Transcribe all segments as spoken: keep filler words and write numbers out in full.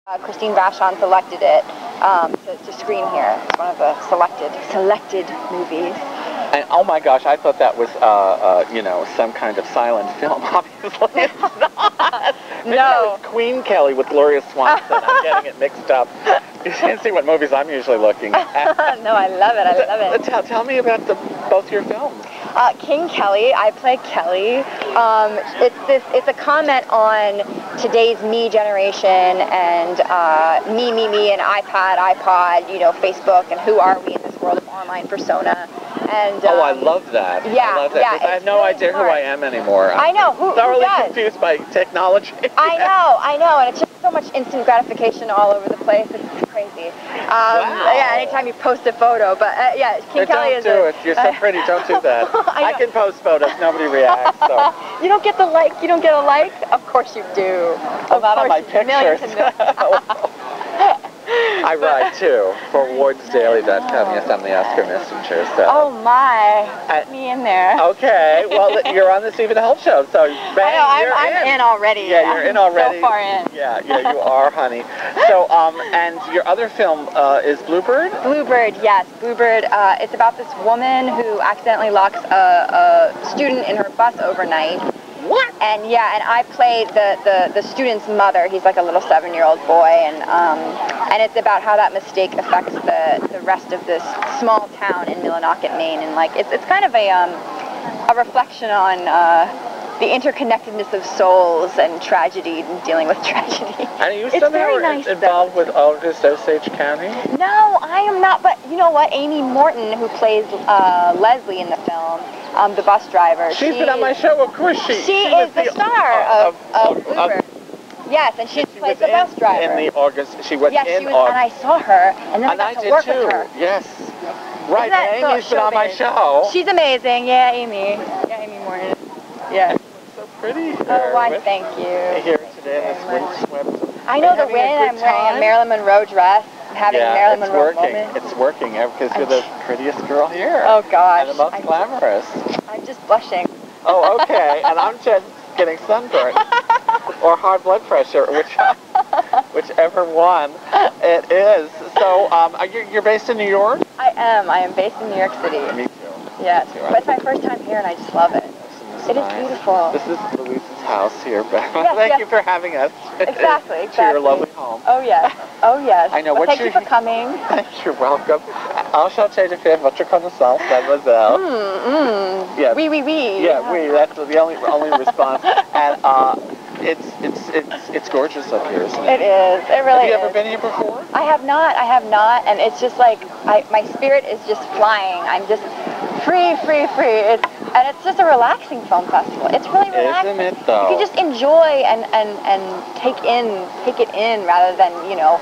Uh, Christine Vachon selected it um, to, to screen here. It's one of the selected selected movies. And oh my gosh, I thought that was, uh, uh, you know, some kind of silent film. Obviously, it's not. Maybe No. That was Queen Kelly with Gloria Swanson. I'm getting it mixed up. You can't see what movies I'm usually looking at. No, I love it. I love it. Tell, tell me about the, both your films. Uh, King Kelly, I play Kelly. Um, it's this. It's a comment on today's me generation and uh, me, me, me, and iPad, iPod, you know, Facebook, and who are we in this world of online persona. And, um, oh, I love that. Yeah, I love that. yeah. I have no really idea smart. who I am anymore. I know. Who, who thoroughly does? confused by technology. I know, I know, and it's just so much instant gratification all over the place. It's crazy. Um, Wow. Yeah, anytime you post a photo, but uh, yeah, King But Kelly don't is do a, it. You're so pretty. Don't do that. I I, know. can post photos. Nobody reacts. So. You don't get the like. You don't get a like. Of course you do. Well, Of not on course my you- millions pictures. and millions. I write too for awards daily dot com. Yes, I'm the Oscar messenger. So. Oh my, I- put me in there. Okay. Well, you're on the Stephen Holt show, so bang, I know, you're I'm, I'm in. in already. Yeah, you're I'm in already. So far in. Yeah, yeah, you are, honey. So, um, and your other film uh, is Bluebird. Bluebird, yes, Bluebird. Uh, it's about this woman who accidentally locks a, a student in her bus overnight. What? And yeah, and I played the, the, the student's mother. He's like a little seven-year-old boy, and um, and it's about how that mistake affects the, the rest of this small town in Millinocket, Maine, and like it's it's kind of a um, a reflection on uh, the interconnectedness of souls and tragedy and dealing with tragedy. And are you It's somehow very nice, involved with August Osage County? No, I am not, but you know what? Amy Morton, who plays uh, Leslie in the film, um, the bus driver. She's she been on my show, of course. She, She, she is was the, the star uh, of, of, of, Bluebird. of, yes, and she, she plays was the in, bus driver. in the August, she was yes, in she was, August. and I saw her, and then and I I got to did work too. with her. Yes. Right, that and so Amy's been on my showbiz? show. She's amazing. Yeah, Amy. Yeah, Amy Morton. Yeah. So pretty here. Oh, why, with- thank you. Here today in this windswept. I know Are you the having a wind. good I'm wearing time? a Marilyn Monroe dress. I'm having yeah, a Marilyn it's Monroe working. moment. It's working because you're the prettiest girl here. Oh, gosh. And the most I'm, glamorous. I'm just blushing. Oh, okay. And I'm just getting sunburned. Or high blood pressure, which, whichever one it is. So, um, are you, you're based in New York? I am. I am based in New York City. Me too. Yes. Me too. But it's my first time here, and I just love it. This It is nice. beautiful. This is Louisa's house here. Thank yes. you for having us. Exactly, exactly. To your lovely home. Oh, yes. Oh, yes. I know. Well, What's thank you your- for coming. You're welcome. Enchanté de faire votre connaissance, mademoiselle. Mm, mm. Yes. Oui, oui, oui. Yeah, we. That's the only only response. And uh, it's it's it's it's gorgeous up here, isn't it? It is. It really Have you is. ever been here before? I have not. I have not. And it's just like, I, my spirit is just flying. I'm just free, free, free. It's, and it's just a relaxing film festival. It's really relaxing. Isn't it, though? You can just enjoy and, and, and take in, take it in rather than, you know,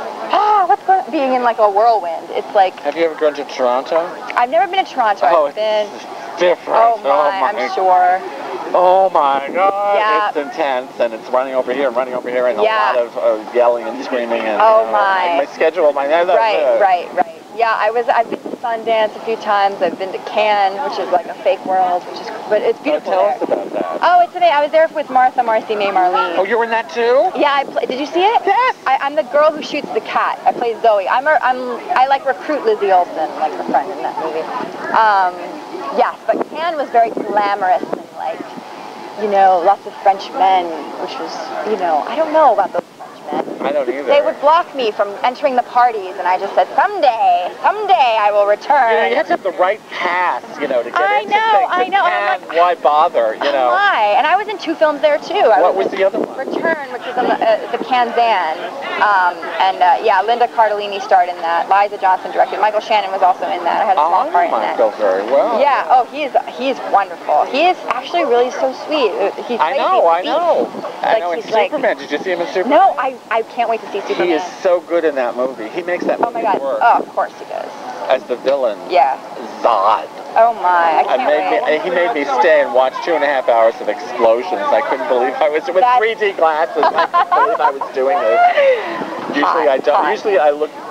ah, what's going being in like a whirlwind. It's like, Have you ever gone to Toronto? I've never been to Toronto. Oh, I've been, it's different. oh my, I'm sure. Oh my God, Yeah. it's intense, and it's running over here and running over here, and Yeah. a lot of uh, yelling and screaming. And Oh, uh, my. My schedule, my Right, right, right. Yeah, I was. I've been to Sundance a few times. I've been to Cannes, which is like a fake world, which is, but it's So beautiful tell there. us about that. Oh, it's amazing. I was there with Martha, Marcy May Marlene. Oh, you were in that too? Yeah, I play, did you see it? Yes. I, I'm the girl who shoots the cat. I play Zoe. I'm a, I'm I like recruit Lizzie Olsen, like her friend in that movie. Um, yes, but Cannes was very glamorous and like, you know, lots of French men, which was, you know, I don't know about those French men. I don't either. They would block me from entering the parties, and I just said, someday, someday I will return. You know, you have to have the right cast, you know, to get I into know, things. I know, and I'm And like, why bother, you know? Why? And I was in two films there too. I What was in the other one? Return, which was on the, uh, the Kansan. Um, and uh, yeah, Linda Cardellini starred in that. Liza Johnson directed. Michael Shannon was also in that. I had a small Oh, part in that. Michael very well. Yeah. Oh, he is. He is wonderful. He is actually really so sweet. He's I crazy know, I sweet. know. I Like, know in he's like- Superman. Did you see him in Superman? No, I I can't wait to see Superman. He is so good in that movie. He makes that Oh movie my God. work. Oh, of course he does. As the villain, Yeah. Zod. Oh my. I I can't made wait. me, he made me stay and watch two and a half hours of explosions. I couldn't believe I was with That's- three D glasses. I couldn't believe I was doing this. Usually I don't. Hot. Usually I look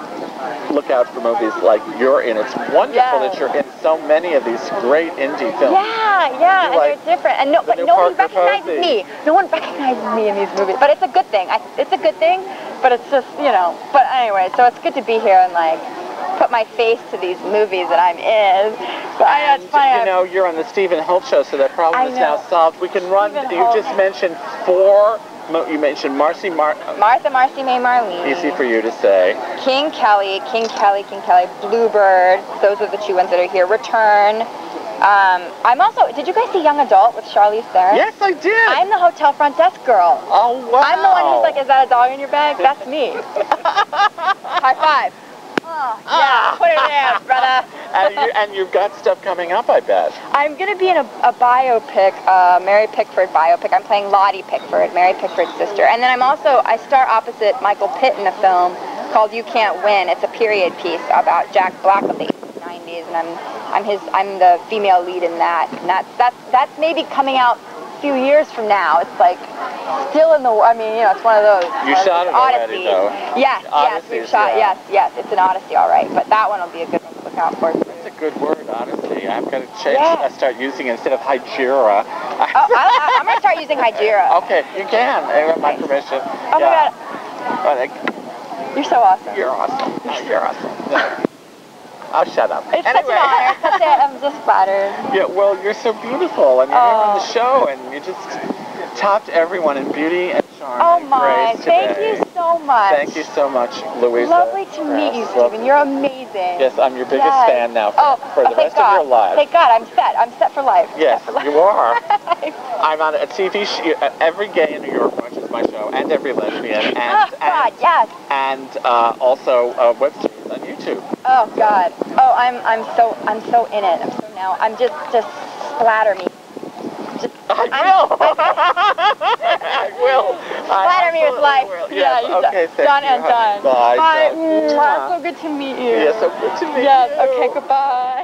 look out for movies like you're in. It's wonderful Yeah. that you're in so many of these great indie films. Yeah, yeah, and like they're different. And no, but new no one Parker recognizes Posey. me. No one recognizes me in these movies. But it's a good thing. I, it's a good thing, but it's just, you know. But anyway, so it's good to be here and, like, put my face to these movies that I'm in. But I know, it's funny. You know, you're on the Stephen Holt show, so that problem I is know. now solved. We can run. Stephen You Holt. just mentioned four. You mentioned Marcy Mar. Martha, Marcy May Marlene. Easy for you to say. King Kelly, King Kelly, King Kelly, Bluebird. Those are the two ones that are here. Return. Um, I'm also. Did you guys see Young Adult with Charlize Theron? Yes, I did. I'm the hotel front desk girl. Oh wow. I'm the one who's like, is that a dog in your bag? That's me. High five. Oh, yeah, put it in, brother. and, you, and you've got stuff coming up, I bet. I'm going to be in a, a biopic, uh, Mary Pickford biopic. I'm playing Lottie Pickford, Mary Pickford's sister. And then I'm also, I star opposite Michael Pitt in a film called You Can't Win. It's a period piece about Jack Black of the eighties and nineties, and I'm, I'm his, I'm the female lead in that. And that's, that's, that's maybe coming out a few years from now. It's like still in the, I mean, you know, it's one of those. You shot it already, odysseys. though. Yes, Odysseys, yes, we've shot, yeah. yes, yes. It's an odyssey, all right. But that one will be a good one to look out for. That's a good word, honestly. I'm going to change. Yeah. I start using it instead of Hijira. Oh, I, I'm going to start using Hijira. Okay, you can. I have my permission. Oh yeah. my God. But You're so awesome. you're awesome. Oh, you're awesome. Yeah. I'll shut up. It's anyway. such an honor. Such a, I'm just flattered. Yeah, well, you're so beautiful, and you're Oh. here on the show, and you just topped everyone in beauty and charm Oh and my, grace thank today. you so much. Thank you so much, Louisa. Lovely to meet you, Krause. Stephen. You're amazing. Yes, I'm your biggest Yes. fan now for, oh, for oh, the thank rest God. of your life. Thank God, I'm set. I'm set for life. Yes, Set for life. you are. I'm on a T V show. Every gay in New York watches my show, and every lesbian, and Oh, God, and, yes. and uh, also uh, web series on YouTube. Oh God. Oh, I'm I'm so I'm so in it. I'm so now. I'm just just splatter me. Just, I I'm- will. I will. Splatter I me with life. will. Yeah, Yes, you okay, thank done you, and honey. done. Bye. Bye. Bye. Mwah. So good to meet you. Yes, so good to meet Yes. you. Okay. Goodbye.